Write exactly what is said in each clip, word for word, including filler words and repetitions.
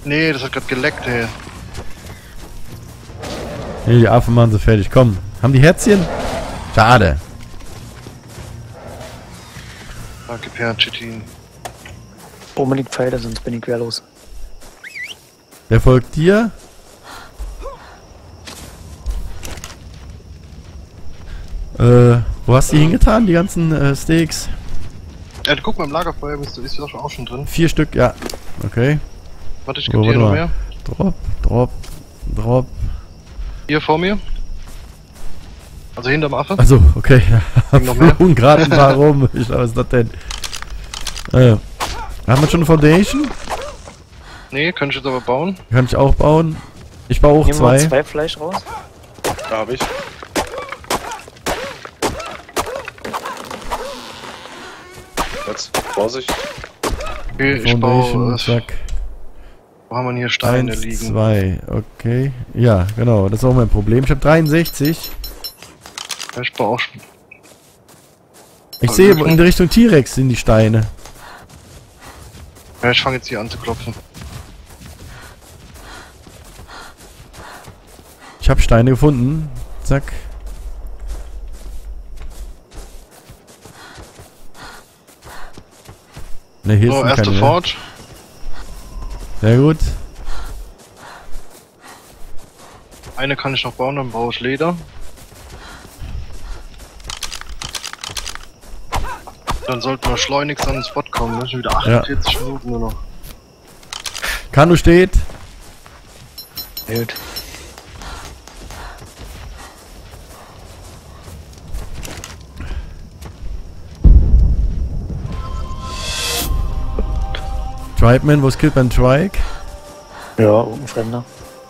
Nee, das hat gerade geleckt, ey. Nee, die Affen machen sie fertig. Komm. Haben die Herzchen? Schade. Danke, Perchitin. Unbedingt Pfeile, sonst bin ich querlos. Wer folgt dir? Äh, wo hast du die hingetan, die ganzen äh, Steaks? Ja, guck mal, im Lagerfeuer bist du, ist ja auch schon drin. Vier Stück, ja. Okay. Warte, ich Oh, geb dir warte noch mal. mehr. Drop, drop, drop. Hier vor mir. Also hinterm Affe. Also, okay. Noch mehr? Flogen gerade ein paar rum. Ich glaube, was ist das denn? Äh, haben wir schon eine Foundation? Nee, kann ich jetzt aber bauen. Kann ich auch bauen. Ich baue auch Nehmen wir mal zwei. zwei Fleisch raus. Da hab ich. Jetzt, Vorsicht. Okay, ich Foundation, baue. Äh, zack. wo haben wir denn hier Steine Eins, liegen? zwei, okay. Ja, genau, das ist auch mein Problem. Ich habe dreiundsechzig. Ja, ich baue auch schon. Ich Also sehe, wirklich? in Richtung T-Rex sind die Steine. Ja, ich fange jetzt hier an zu klopfen. Ich habe Steine gefunden. Zack. Ne, hier So, ist erste keine mehr. Forge. Sehr gut. Eine kann ich noch bauen, dann brauche ich Leder. Dann sollten wir schleunigst an den Spot kommen, ne? Schon wieder achtundvierzig Minuten nur noch. Kanu steht. Gut. Tribeman, wo skillt man Trike? Ja, irgendein Fremder.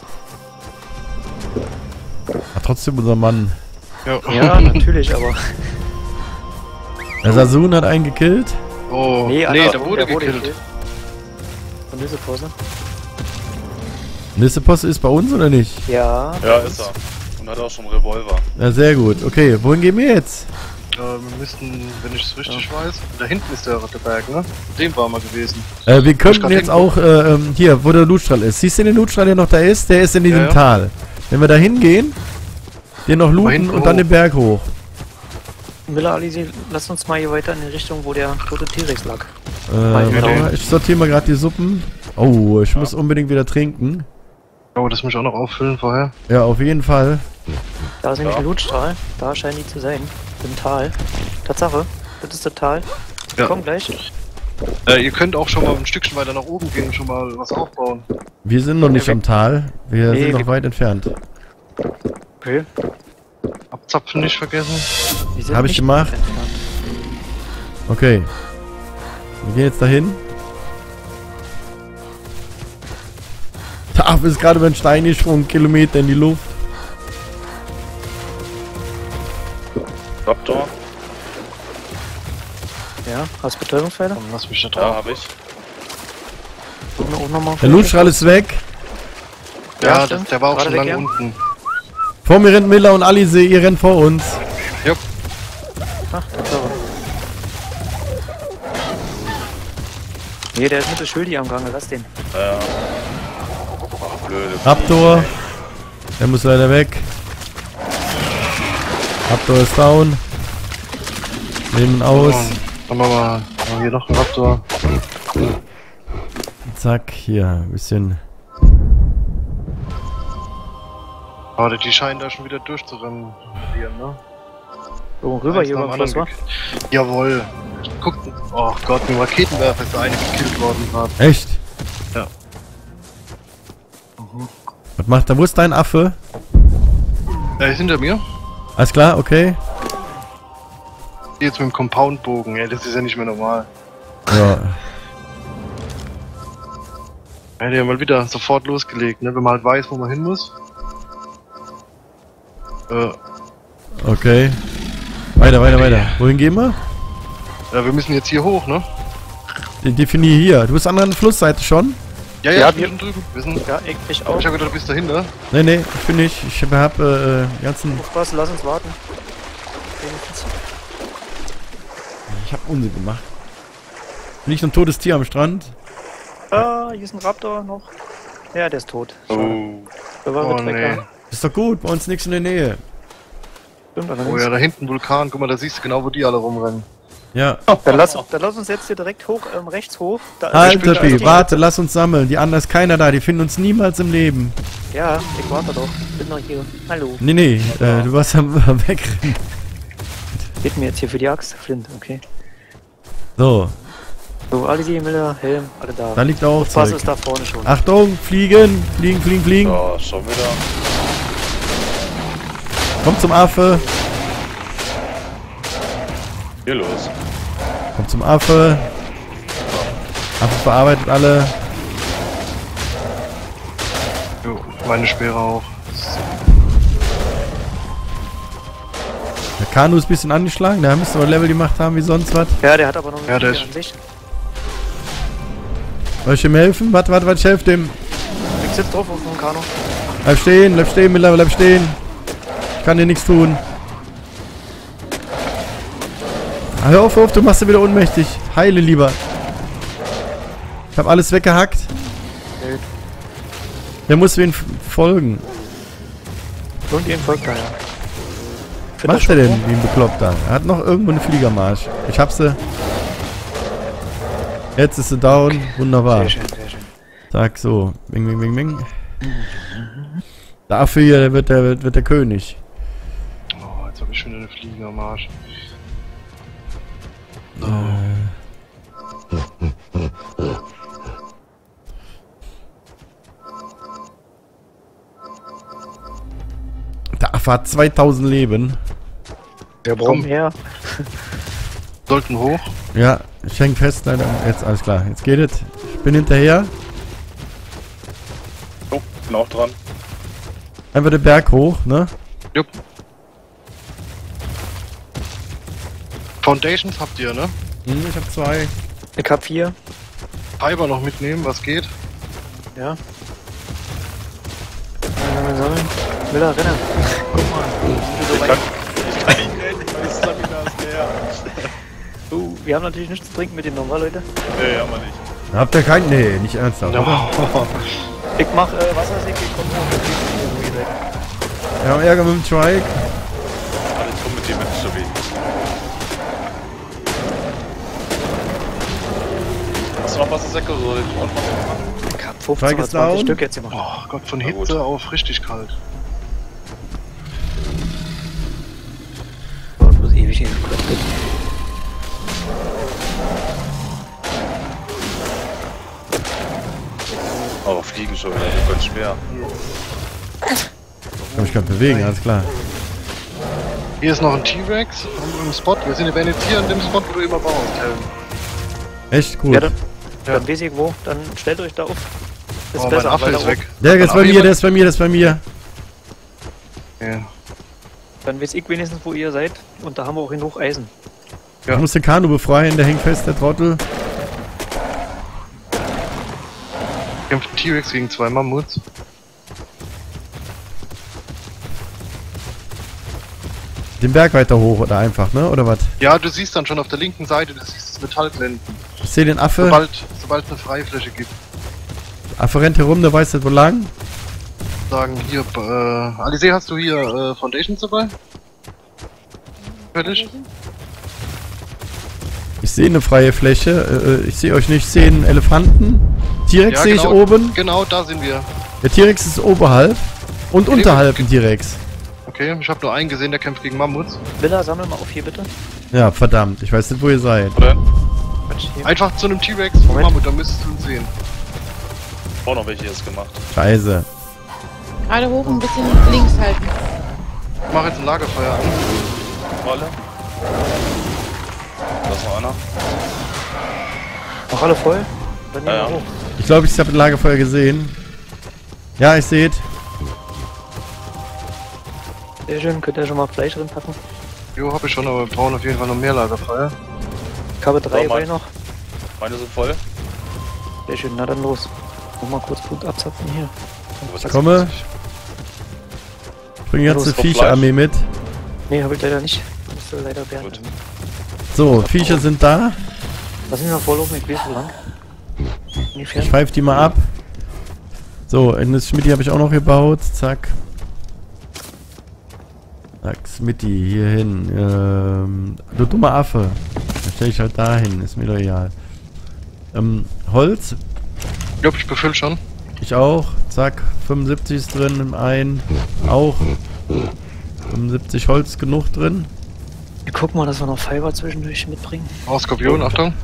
Ah, trotzdem unser Mann. Ja, Ja, natürlich, aber. Der Sassoon hat einen gekillt. Oh, nee, Nee, der wurde gekillt. Von dieser Pause? Nissepost ist bei uns oder nicht? Ja. Ja, ist er. Und hat auch schon einen Revolver. Ja, sehr gut. Okay, wohin gehen wir jetzt? Äh, wir müssten, wenn ich es richtig weiß, da hinten ist der, der Berg, ne? Dem war mal gewesen. Äh, wir Ich könnten grad jetzt hingucken. auch, äh, ähm, hier, wo der Lootstrahl ist. Siehst du den Lootstrahl, der noch da ist? Der ist in diesem Ja, ja. Tal. Wenn wir da hingehen, den noch looten hinten und dann hoch. den Berg hoch. Miller, Alisi, lass uns mal hier weiter in die Richtung, wo der tote T-Rex lag. Äh, Meine warte Idee. mal, ich sortiere mal gerade die Suppen. Oh, ich muss unbedingt wieder trinken. Oh, das muss ich auch noch auffüllen vorher. Ja, auf jeden Fall. Da ist nämlich Ja. ein Lootstrahl. Da scheinen die zu sein. Im Tal. Tatsache. Das ist der Tal. Ja. Komm gleich. Äh, ihr könnt auch schon mal ein Stückchen weiter nach oben gehen und schon mal was aufbauen. Wir sind noch nicht wir- am Tal. Wir Nee, sind noch wir- weit entfernt. Okay. Abzapfen nicht vergessen. Wir sind Hab ich nicht gemacht. weit entfernt. Okay. Wir gehen jetzt dahin. Der Affe ist gerade über den Stein gesprungen, Kilometer in die Luft. Raptor. Ja, hast du Betäubungspfeile? Dann lass mich da Da drauf. hab ich. Gucken wir auch nochmal. Der Lootstrahl ist weg. Ja, Ja, der, stimmt. der war auch Gerade schon weg, lange ja. unten. Vor mir rennt Miller und Alice, ihr rennt vor uns. Jupp. Ach, Tatsache. Nee, der ist mit der Schuldi am Gange, lass den. Ja. Blöde. Raptor. Der muss leider weg. Raptor ist down. Nehmen ihn aus. Dann machen wir machen wir hier noch einen Raptor. Zack, hier, ein bisschen. Aber die scheinen da schon wieder durchzurennen. Ne? So, rüber Eins hier nach über dem den Fluss, wa? anderen gekillt. Jawohl. Guck, oh Gott, mit dem Raketenwerfer ist da eine gekillt worden gerade. Echt? Ja. Was macht er? Wo ist dein Affe? Er ist hinter mir. Alles klar, okay. Jetzt mit dem Compoundbogen, ey, das ist ja nicht mehr normal. Ja. Er hat ja mal wieder sofort losgelegt, ne? Wenn man halt weiß, wo man hin muss. Äh, Okay. Weiter, weiter, weiter. Wohin gehen wir? ja, wir müssen jetzt hier hoch, ne? De- Definier hier. Du bist an der Flussseite schon? Ja, ja, Ja, ich bin wir- schon drüben. Wir sind, Ja, ich, ich auch. ich hab gedacht, du bist da hinten, ne? Nee, nee, ich bin nicht. Ich hab äh, die ganzen. Aufpassen, lass uns warten. Wenigstens. Ich hab Unsinn gemacht. Liegt ein totes Tier am Strand. Ah, hier ist ein Raptor noch. Ja, der ist tot. Oh. Der war Oh, mit nee. Wecker. Ist doch gut, bei uns nichts in der Nähe. Stimmt Oh allerdings. ja, da hinten Vulkan. Guck mal, da siehst du genau, wo die alle rumrennen. Ja. Dann lass, dann lass uns jetzt hier direkt hoch, ähm, rechts hoch. Da, Halt, spielt Tippi, also- warte, lass uns sammeln. Die anderen ist keiner da, die finden uns niemals im Leben. Ja, ich warte doch. Bin noch hier. Hallo. Nee, nee, äh, du warst am am Wegrennen. Geht mir jetzt hier für die Axt. Flint, okay. So, So, alle die Miller, Helm, alle da. da liegt auch Was Zeug. ist da vorne schon? Achtung, fliegen, fliegen, fliegen, fliegen. Ja, schon wieder. Kommt zum Affe, Hier los. kommt zum Affe. Affe verarbeitet alle. Jo, meine Speere auch. Der Kanu ist ein bisschen angeschlagen, da müsste aber Level gemacht haben wie sonst was. Ja, der hat aber noch eine Ja, der Fliege ist- an sich. Soll ich ihm helfen? Warte, warte, warte, ich helfe dem. Ich sitz drauf auf dem Kanu. Bleib stehen, bleib stehen, Miller, bleib stehen. Ich kann dir nichts tun. Ah, hör auf, hör auf, du machst ihn wieder ohnmächtig. Heile lieber. Ich hab alles weggehackt. Wild. Der muss mir f- folgen. Irgendjemand folgt da, ja. Was macht er denn wie ein Bekloppter? Er hat noch irgendwo eine Fliegermarsch. Ich hab sie. Jetzt ist sie down. Wunderbar. Sehr schön, sehr schön. Sag so. Bing, bing, bing, bing. Dafür hier wird der, wird, wird der König. Oh, jetzt habe ich schon eine Fliege am Arsch. Der Affe hat zweitausend Leben. Ja, Komm. warum her? Sollten hoch. Ja, ich häng fest leider. Jetzt, alles klar. Jetzt geht es. Ich bin hinterher. Oh, bin auch dran. Einfach den Berg hoch, ne? Jupp. Foundations habt ihr, ne? Hm, ich hab zwei. Ich hab vier. Fiber noch mitnehmen, was geht? Ja. Sammeln, sammeln. Miller, renne. Guck mal. Ich kann, ich kann nicht rennen, weil die Stamina ist leer. Uh, wir haben natürlich nichts zu trinken mit dem Nummer, Leute. Nee, haben wir nicht. Habt ihr keinen? Nee, nicht ernsthaft. Ich mach äh, Wassersäcke, ich komm hoch. Ich bin weg. Wir haben Ärger mit dem Trike. Alle kommen mit dir mit, so wie. Hast du noch Wassersäcke oder soll ich auch noch machen? Ich hab fünfzehn Trike oder ist zwanzig down. Stück jetzt gemacht. Oh Gott, von Na gut. Hitze auf richtig kalt. Oh, ich muss ewig hin. Oh, fliegen schon wieder, ganz schwer. Kann mich gar nicht bewegen, alles klar. Hier ist noch ein T-Rex am am Spot. Wir sind ja jetzt hier an dem Spot, wo du immer baust, Helm. Echt gut. Ja, dann, Ja. dann weiß ich wo. Dann stellt euch da auf. Ist Oh, mein besser, Affe weil ist da weg. Der ist Aber bei mir, jemand- der ist bei mir, der ist bei mir. Ja. Dann weiß ich wenigstens, wo ihr seid. Und da haben wir auch genug Eisen. Ja. Ich muss den Kanu befreien, der hängt fest, der Trottel. Kämpft ein T-Rex gegen zwei Mammuts. Den Berg weiter hoch oder einfach, ne? Oder was? Ja, du siehst dann schon auf der linken Seite, du siehst das Metallblenden. Ich sehe den Affe. Sobald, sobald es eine Freifläche gibt. Affe rennt herum, der weiß nicht wo lang. Sagen hier, äh, Alice, hast du hier äh, Foundations dabei? Fertig? Ich sehe eine freie Fläche. Äh, ich sehe euch nicht. Ich sehe einen Elefanten. T-Rex Ja, sehe genau. ich oben. Genau, da sind wir. Der T-Rex ist oberhalb. Und unterhalb ein T-Rex. Okay, ich habe nur einen gesehen, der kämpft gegen Mammuts. Villa, sammel mal auf hier bitte. Ja, verdammt. Ich weiß nicht, wo ihr seid. Oder? Quatsch, hier. Einfach zu einem T-Rex vom Moment. Mammut, da müsstest du ihn sehen. Auch noch welche jetzt gemacht. Scheiße. Gerade hoch ein bisschen links halten. Ich mach jetzt ein Lagerfeuer an. Alle? Da ist noch einer. Noch alle voll? Dann nehmen Ja, wir ja. hoch. Ich glaube, ich habe ein Lagerfeuer gesehen. Ja, ich sehe es. Sehr schön, könnt ihr schon mal Fleisch drin packen. Jo, hab ich schon, aber wir brauchen auf jeden Fall noch mehr Lagerfeuer. Ich habe drei So, bei mein- noch. Meine sind voll. Sehr schön, na dann los. Noch mal kurz Blut abzapfen hier. Was Komme. Ich bringe jetzt Los, eine auf Viecherarmee mit. Nee, habe ich leider nicht. Müsste leider werden. Gut. So, Viecher sind da. Lass mich mal vorlaufen, ich weiß wo lang. Ungefähr. Ich pfeife die mal ab. So, in das Schmidt habe ich auch noch gebaut. Zack. Zack, Smitty, hier hin. Ähm, du dummer Affe. Da stelle ich halt dahin, ist mir doch egal. Ähm, Holz. Ja, ich befüll schon. Ich auch. Zack, fünfundsiebzig ist drin im einen. Auch. fünfundsiebzig Holz genug drin. Wir gucken mal, dass wir noch Fiber zwischendurch mitbringen. Oh, Skorpion, Achtung.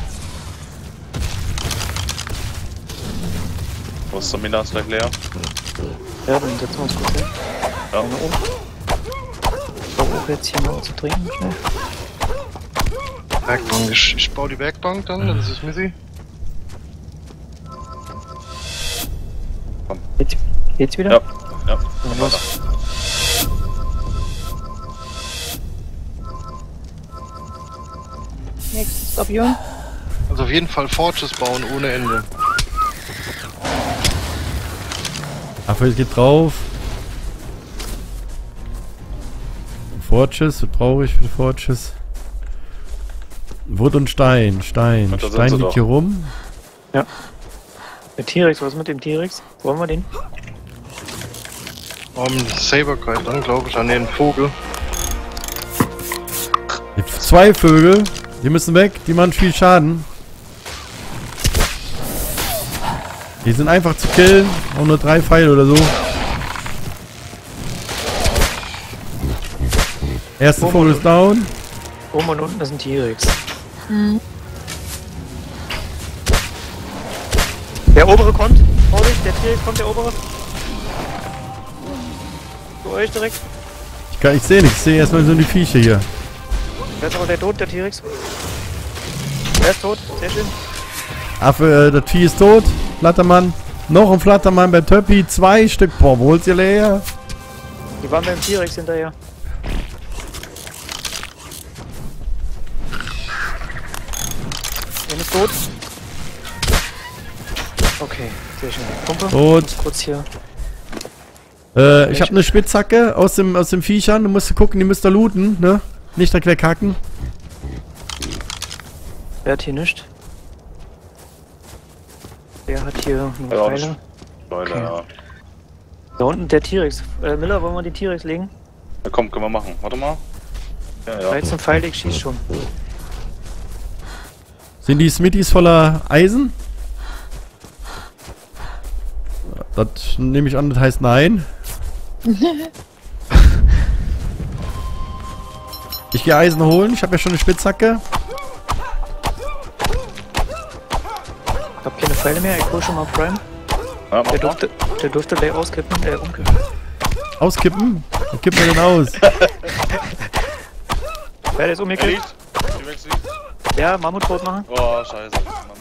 Wo ist der Mina? Ist gleich leer. Ja, dann setzen wir uns kurz hin. Ja. Eine um. Ich versuche jetzt hier mal zu trinken. Schnell. Werkbank. Ich, ich baue die Werkbank dann, dann ist es Missy. Jetzt, jetzt wieder? Ja. Ja. Dann los. Nächstes Skorpion. Also auf jeden Fall Forges bauen ohne Ende. Affe geht drauf. Forges, was brauche ich für Forges? Wood und Stein, Stein. Und da sind Stein sie liegt doch. hier rum. Ja. Der T-Rex, was mit dem T-Rex? Wollen wir den? Um, Saberkite dann, glaube ich, an den Vogel. Zwei Vögel, die müssen weg, die machen viel Schaden. Die sind einfach zu killen, auch nur drei Pfeile oder so. Erster Vogel ist down. Oben und unten ist ein T-Rex. Mhm. Der obere kommt. Vorsicht, der T-Rex kommt, der obere. Zu euch direkt. Ich, kann- ich sehe nichts, ich sehe erstmal so die Viecher hier. Der ist aber der tot, der T-Rex. Der ist tot, sehr schön. Affe, äh, das Vieh ist tot. Flattermann. Noch ein Flattermann bei Töppi. Zwei Stück. Boah, wo holt's ihr leer? Die waren beim T-Rex hinterher. Der ist tot. Okay, sehr schön. Pumpe. Tot. Kurz hier. Äh, ich habe eine Spitzhacke aus dem, aus dem Viechern. Du musst gucken, die müsst ihr looten, ne? Nicht direkt weghacken. Wer hat hier nichts? Wer hat hier nur Ja, Pfeile? Leute, Okay. ja. Da unten der T-Rex. Äh, Miller, wollen wir den T-Rex legen? Ja, komm, können wir machen. Warte mal. Ja, ja. dreizehn Pfeile, ich schieß schon. Sind die Smithies voller Eisen? Das nehme ich an, das heißt nein. Ich gehe Eisen holen, ich habe ja schon eine Spitzhacke. Ich hab keine Pfeile mehr, ich hol schon mal Prime. Ja, mach Der mal. durfte, der durfte gleich auskippen, äh, umkippen. Auskippen? Wie kippt man denn aus? Wer der ist Er umgekippt? liegt. Die Max liegt. Ja, Mammut tot machen. Oh, scheiße. Mann.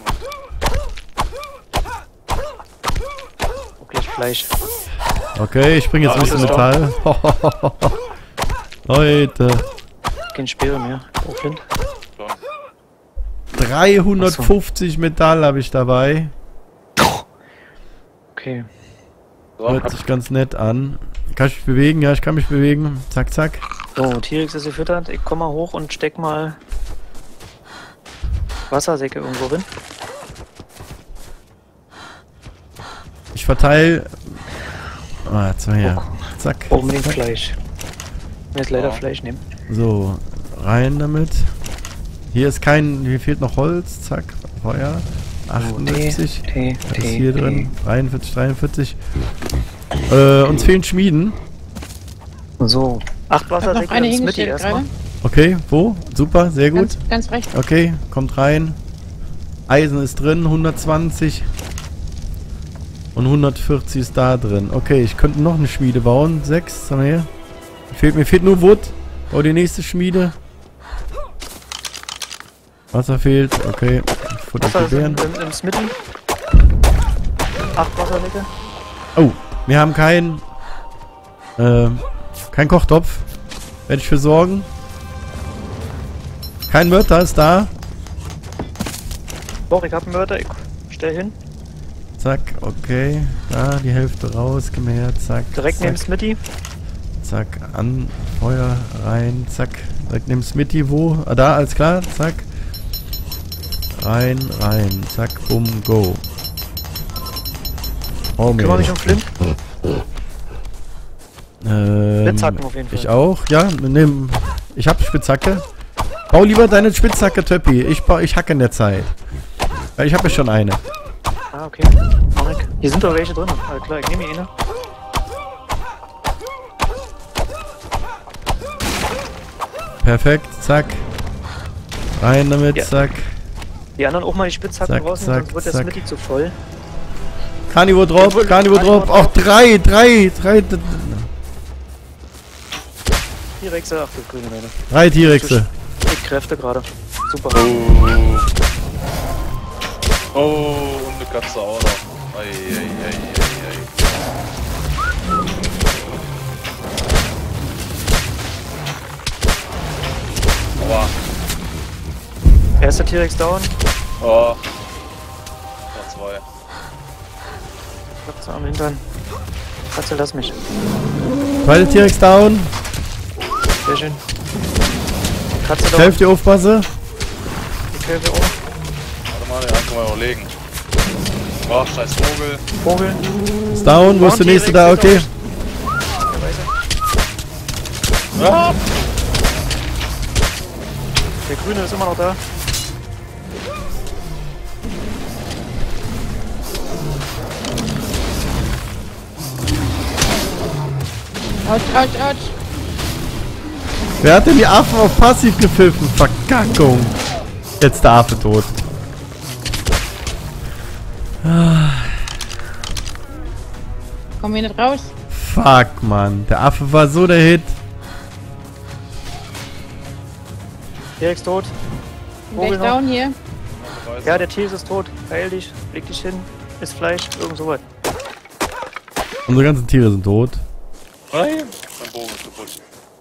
Okay, ist Fleisch. Okay, ich bringe jetzt ein Ah, bisschen das ist Metall. Leute, Kein Speere mehr. Oh, Flint. dreihundertfünfzig Metall habe ich dabei. Okay. So, Hört sich ganz nett an. Kann ich mich bewegen? Ja, ich kann mich bewegen. Zack, zack. So, T-Rex ist gefüttert. Ich komm mal hoch und steck mal Wassersäcke irgendwo drin. Ich verteile. Ah, jetzt mal her. Zack. Unbedingt Fleisch. Jetzt leider Ja. Fleisch nehmen. So, rein damit. Hier ist kein. Hier fehlt noch Holz. Zack. Feuer. achtundsiebzig. Tee, Was ist hier drin? dreiundvierzig, dreiundvierzig. Äh, uns fehlen Schmieden. So. Acht Ich hab noch Wassersäcke eine und Smitty hingestellt erstmal. gerade. Okay, wo? Super, sehr gut. Ganz, ganz rechts. Okay, kommt rein. Eisen ist drin, hundertzwanzig. Und hundertvierzig ist da drin. Okay, ich könnte noch eine Schmiede bauen. Sechs, haben wir hier. Fehlt, mir fehlt nur Wood. Bau die nächste Schmiede. Wasser fehlt, okay. Futter Wasser für ist im, Bären. im, im Smitty. Acht Wassersäcke. Oh, wir haben kein. Ähm, kein Kochtopf. Werde ich für sorgen. Kein Mörder ist da. Doch, ich hab einen Mörder. Ich stell hin. Zack, okay. Da, die Hälfte raus, gib mir her, zack. Direkt zack, neben Smitty. Zack, an, Feuer, rein, zack. Direkt neben Smitty, wo? Ah, da, alles klar, zack. Rein, rein, zack, bumm, go. Oh, Kümmere mich um Flint. Ähm, Spitzhacken auf jeden Fall. ich auch, ja. Nimm, ich hab Spitzhacke. Bau lieber deine Spitzhacke, Töppi. Ich, bau, ich hacke in der Zeit. Weil ich habe ja schon eine. Ah, okay. Marek. Hier sind doch welche drin. Alles klar, ich nehme hier eine. Perfekt, zack. Rein damit, Ja. zack. Die anderen auch mal die Spitzhacken Zack, rausnehmen, zack, sonst wird der zack. Smitty zu voll. Carnivore Drop, Jawohl, Carnivore Drop. Carnivore Auch drei, drei, drei. T-Rexe, ach du grüne Leute. Drei T-Rexe. Ich Kräfte gerade. Super. Oh. Oh, und eine Katze auch noch. Ei, ei, ei, ei, ei. Aua. Erster T-Rex down. Oh. Noch zwei. Katze am Hintern. Katze, lass mich. Zweite T-Rex down. Sehr schön. Katze Ich down. helfe dir, aufpasse. Ich helfe auch. Warte mal, den können wir noch legen. Oh, scheiß Vogel. Vogel. Ist down. Wo ist der nächste da? Okay. Der Weiße. Ah! Der Grüne ist immer noch da. Autsch, autsch, autsch. Wer hat denn die Affen auf passiv gepfiffen? Verkackung. Jetzt der Affe tot. Komm hier nicht raus. Fuck, Mann. Der Affe war so der Hit. T-Rex tot. Gleich Vogel noch. down hier. Ja, der T-Rex ist tot. Heil dich. Leg dich hin. Ist Fleisch. Irgend sowas. Unsere ganzen Tiere sind tot. Nein. Mein Bogen ist kaputt.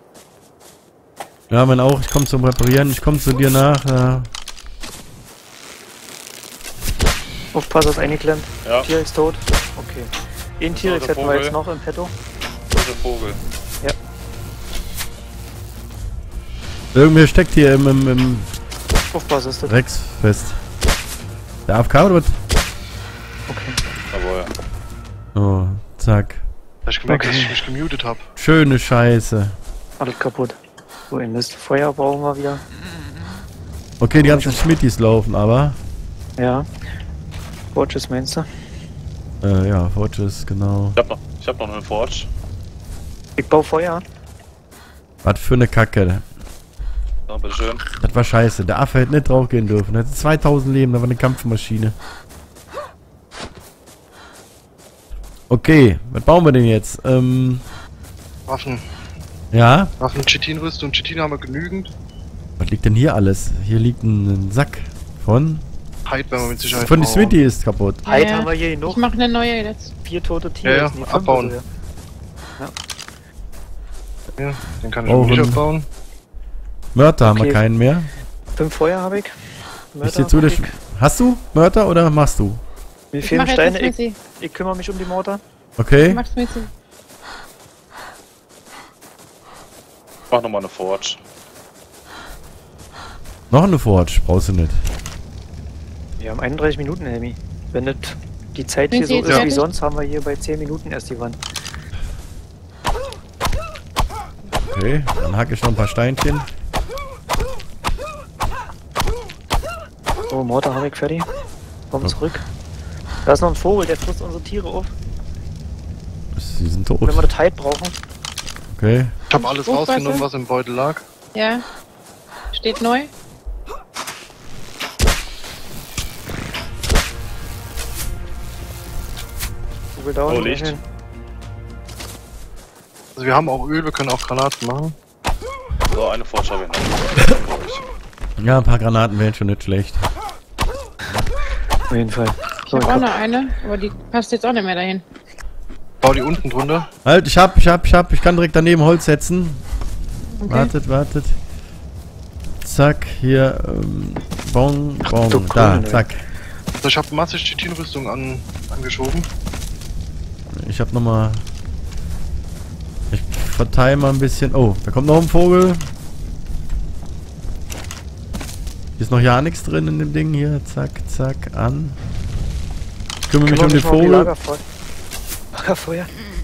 Ja, mein auch. Ich komme zum Reparieren. Ich komme zu dir nach. Ja. Aufpass, ist eingeklemmt. Ja, T-Rex tot. Okay. Den T-Rex der hätten wir Vogel. jetzt noch im Petto. das ist der Vogel. Irgendwer steckt hier im, im, im Aufpass ist das. Rex fest. Der A F K oder was? Okay. Jawohl. Oh, zack. Hab ich gemerkt, Okay. dass ich mich gemutet habe. Schöne Scheiße. Alles kaputt. So, ihr Mist. Feuer brauchen wir wieder. Okay, die ganzen Schmittis laufen aber. Ja. Watches meinst du? Äh, ja, Forges, genau. Ich hab noch, ich hab noch eine Forge. Ich baue Feuer. Was für eine Kacke. Ja, bitteschön. Das war scheiße. Der Affe hätte nicht draufgehen dürfen. Er hatte zweitausend Leben, da war eine Kampfmaschine. Okay, was bauen wir denn jetzt? Ähm, Waffen. ja? Waffen, Chitin-Rüstung. Chitin haben wir genügend. Was liegt denn hier alles? Hier liegt ein, ein Sack von... Hyde werden wir mit Sicherheit Von die brauchen. Smitty ist kaputt. Heid Ja, haben wir hier Ich genug. mache eine neue jetzt. Vier tote Ja, Tiere. ja, Nee, fünf abbauen. oder so. Ja, den kann ich Oh, auch nicht und- abbauen. Mörder haben wir Okay. keinen mehr. Fünf Feuer habe ich. Ich Mörder sehe zu, der hab ich. Sch- Hast du Mörder oder machst du? Mir Ich fehlen mache jetzt Steine. das Ich, Messi. ich kümmere mich um die Mortar. Okay. Mach's Messi. Mach nochmal eine Forge. Noch eine Forge, brauchst du nicht. Wir haben einunddreißig Minuten, Helmi. Wenn das die Zeit Sind hier Sie so jetzt ist wie fertig? sonst, haben wir hier bei zehn Minuten erst die Wand. Okay, dann hacke ich noch ein paar Steinchen. So, Mortar habe ich fertig. Komm Ja. zurück. Da ist noch ein Vogel, der frisst unsere Tiere auf. Sie sind tot. Wenn wir das Heid brauchen. Okay. Ich habe alles Hochwasser. rausgenommen, was im Beutel lag. Ja. Steht neu. Vogel down. Oh, sehr Licht. schön. Also wir haben auch Öl, wir können auch Granaten machen. So, eine Forge habe ich noch. Glaub ich. Ja, ein paar Granaten wären schon nicht schlecht. Auf jeden Fall. Ich So, habe ich auch hab, noch eine, aber die passt jetzt auch nicht mehr dahin. Bau die unten drunter. Halt, ich hab, ich hab, ich hab, ich kann direkt daneben Holz setzen. Okay. Wartet, wartet. Zack, hier, ähm, bong, bong, du da, Grüne. zack. Also ich habe massig Chitin-Rüstung an, angeschoben. Ich hab nochmal... Ich verteile mal ein bisschen... Oh, da kommt noch ein Vogel. Hier ist noch ja nichts drin in dem Ding hier. Zack, zack, an. Ich kümmere mich um den mich mal um die Vogel. Lagerfeu Lagerfeuer.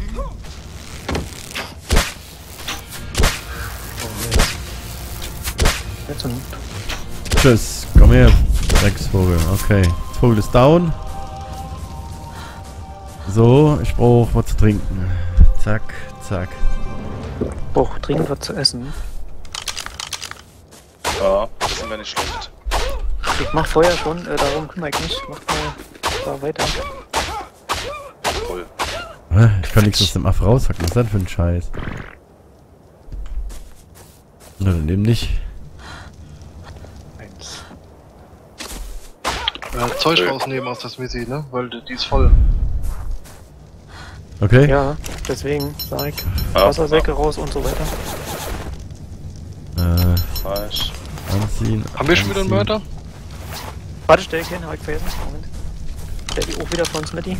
Jetzt und Tschüss, komm her. Drecksvogel, okay. Das Vogel ist down. So, ich brauche was zu trinken. Zack, zack. brauche dringend was zu essen. Ja, das sind wir nicht schlecht. Ich mach Feuer schon, äh, darum kümmere ich mich. Mach mal da weiter. Voll. Hä? Ich kann nichts aus dem Aff raushacken. Was ist das für ein Scheiß? Na, dann eben nicht. Eins. Äh, Zeug rausnehmen aus der Smithy, ne? Weil die die ist voll. Okay? Ja, deswegen sag ich Ja, Wassersäcke raus und so weiter. Äh, Falsch. anziehen. Haben wir schon wieder einen anziehen. Mörder? Warte, stell ich hin, hab ich vergessen. Moment. Stell die auch wieder von Smitty.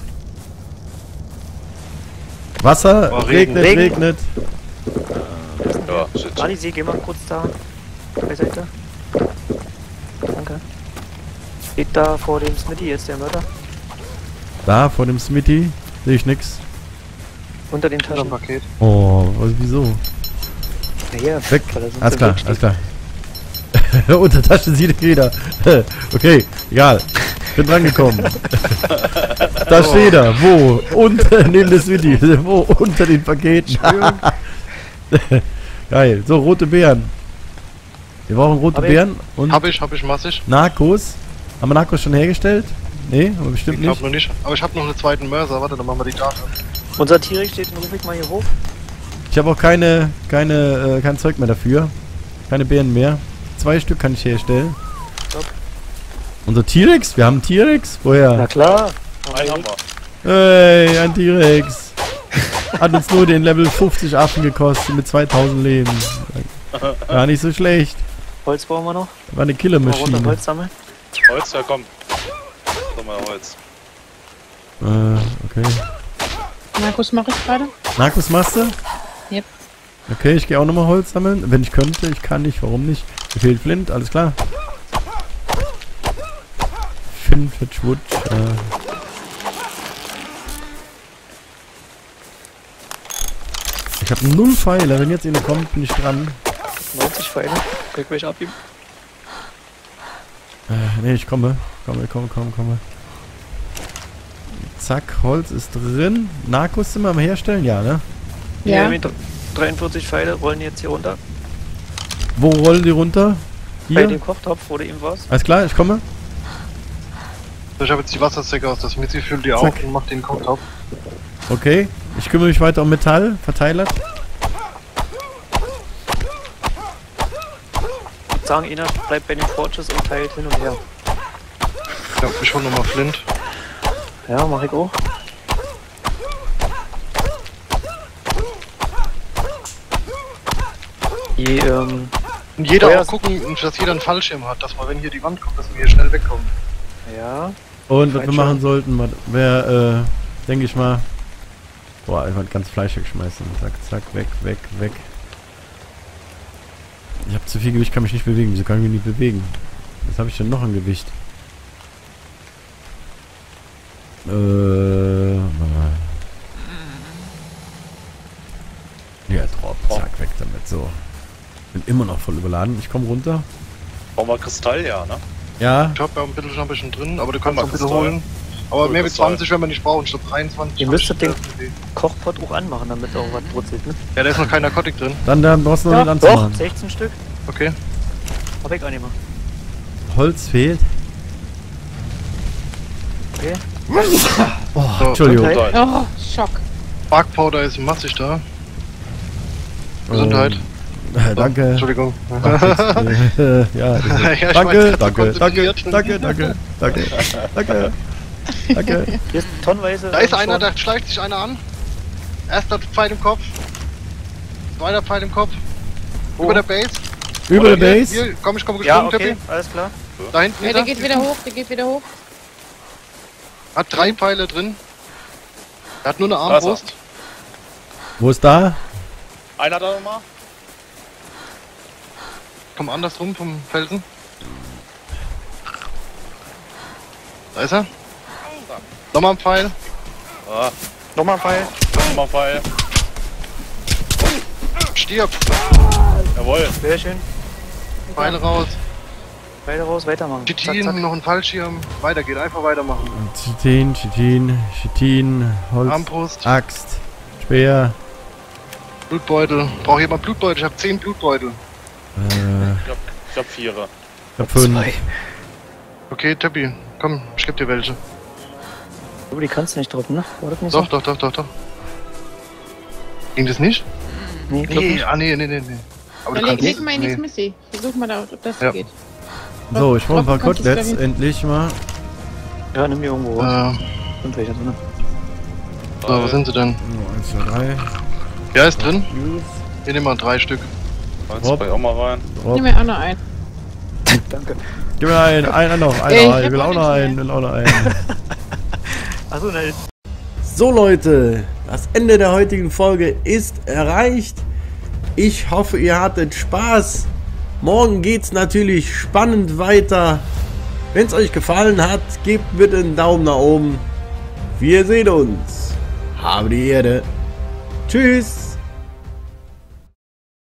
Wasser, Oh, regnet, Regen. regnet. Ja, shit. Alisi, geh mal kurz da beiseite. Danke. Steht da vor dem Smitty jetzt der Mörder? Da, vor dem Smitty. Sehe ich nix. Unter den Unter Taschen. dem Paket. Oh, was, wieso? Naja, Weg. weil er sonst Alles im klar, Weg alles steht. klar. Untertasche sieht jeder. Okay, egal. Bin drangekommen. Da steht er. Wo? Unter, neben der Smitty. Wo? Unter den Paketen. Geil. So, rote Beeren. Wir brauchen rote Hab ich. Beeren und Hab ich, hab ich massig. Narcos. Haben wir Narcos schon hergestellt? Nee, aber bestimmt Ich glaub nicht. noch nicht. Aber ich hab noch einen zweiten Mörser. Warte, dann machen wir die da. Unser Tier steht, den ruf ich mal hier hoch. Ich habe auch keine, keine, äh, kein Zeug mehr dafür. Keine Beeren mehr. Zwei Stück kann ich herstellen. Stopp. Unser T-Rex? Wir haben einen T-Rex? Woher? Na klar. Einen haben wir. Hey, ein T-Rex. Hat uns nur den Level fünfzig Affen gekostet mit zweitausend Leben. Gar nicht so schlecht. Holz brauchen wir noch. War eine Mal runter Killermaschine. Holz sammeln. Holz, ja komm. So mal Holz. Äh, okay. Markus mache ich gerade. Narcos machst du? Yep. Okay, ich gehe auch nochmal Holz sammeln. Wenn ich könnte, ich kann nicht, warum nicht? Mir fehlt Flint, alles klar. Finn, Fitch, Wood, äh. Ich habe null Pfeile, wenn jetzt einer kommt, bin ich dran. neunzig Pfeile. Krieg welche abgeben. Äh, nee, ich komme. Komme, komme, komme, komme. Zack, Holz ist drin. Narcos sind wir am Herstellen? Ja, ne? Ja. Ja. Mit dreiundvierzig Pfeile rollen jetzt hier runter. Wo rollen die runter? Bei Hier? dem Kochtopf, wo du eben warst. Alles klar, ich komme. So, ich habe jetzt die Wassersäcke aus der Smithy, füll die Zack. auf und mach den Kochtopf. Okay. Ich kümmere mich weiter um Metall. Verteiler. Ich sagen, einer bleibt bei den Forges und teilt hin und her. Ja, ich hol nochmal Flint. Ja, mach ich auch. Die, ähm, Und jeder Feuer- auch gucken, dass jeder einen Fallschirm hat, dass man, wenn hier die Wand kommt, dass wir hier schnell wegkommen. ja. Und was Reicht wir schon. machen sollten, wäre, äh, denke ich mal. Boah, einfach ganz Fleisch wegschmeißen. Zack, zack, weg, weg, weg. Ich habe zu viel Gewicht, kann mich nicht bewegen. Wieso kann ich mich nicht bewegen? Was habe ich denn noch an Gewicht? Äh. Ja, Drop. Zack, weg damit. So. Bin immer noch voll überladen. Ich komme runter. Brauchen wir Kristall, ja, ne? Ja. Ich hab ja ein bisschen schon ein bisschen drin, aber du kannst mal noch ein bisschen Kristall. holen. Aber Hol mehr wie Kristall. zwanzig werden wir nicht brauchen. Ich glaube dreiundzwanzig. Ihr hab müsstet ich den- in der Idee. Kochpot auch anmachen, damit auch was brutzelt, ne? Ja, da ist noch kein Narkotik drin. Dann, dann brauchst du noch Doch, nicht Doch, anzumachen. sechzehn Stück. Okay. Hab ich auch nicht mehr. Holz fehlt. Okay. Oh, So, Entschuldigung. Gesundheit. Oh, Schock. Bark Powder ist massig da. Gesundheit. Äh, danke. Entschuldigung. Ach, jetzt, äh, ja, das ist- Ja, ich danke, weiß, danke, so danke, konzentriert. danke, danke, danke, danke, danke. Hier ist tonnenweise. Da ist ähm, einer, schon- da schleicht sich einer an. Erster Pfeil im Kopf. Zweiter Pfeil im Kopf. Wo? Über der Base. Über Oder der hier, Base. Hier, komm, ich komme Ja, gesprungen, okay, Tippi. alles klar. Da hinten Ja, ist der er. geht wieder hoch, der geht wieder hoch. Hat drei Pfeile drin. Er hat nur eine Da ist er. Armbrust. Wo ist da? Einer da nochmal? Komm andersrum vom Felsen. Da ist er. Nochmal ein Pfeil. Ah, Nochmal ein Pfeil. Nochmal Pfeil. Stirb! Jawohl. Sehr schön. Pfeile raus. Weiter raus, weitermachen. Chitin, noch ein Fallschirm. Weiter geht, einfach weitermachen. Chitin, Chitin, Chitin, Holz, Armbrust. Axt, Speer. Blutbeutel. Braucht jemand Blutbeutel? Ich habe zehn Blutbeutel. Äh, Ich hab, ich hab Vierer. ich hab fünf. Okay, Töppi, komm, ich geb dir welche. Aber die kannst du nicht droppen, ne? War das nicht Doch, so? doch, doch, doch, doch. Ging das nicht? Nee, glaub Nee, nicht. ah, nee, nee, nee, nee. Aber Dann du leg, kannst leg mal in die nee. Smithy. Versuch mal, da, ob das Ja. geht. So, ich brauche ein paar Doch, kannst du's Koteletts, dahin- endlich mal. Ja, nimm die irgendwo raus. Äh, Sind welche drin. so, wo sind sie denn? So, eins, zwei, drei. Ja, ist drin. Use, Wir nehmen mal drei Stück. Eins, Rob. zwei auch mal rein. Drop. Nimm mir auch noch einen. Danke. Gib mir einen, einer noch, einer. Ey, ich ich hab will auch auch noch nichts einen, will auch noch einen. Achso, nein. So Leute, das Ende der heutigen Folge ist erreicht. Ich hoffe, ihr hattet Spaß. Morgen geht's natürlich spannend weiter. Wenn es euch gefallen hat, gebt bitte einen Daumen nach oben. Wir sehen uns. Habe die Erde. Tschüss.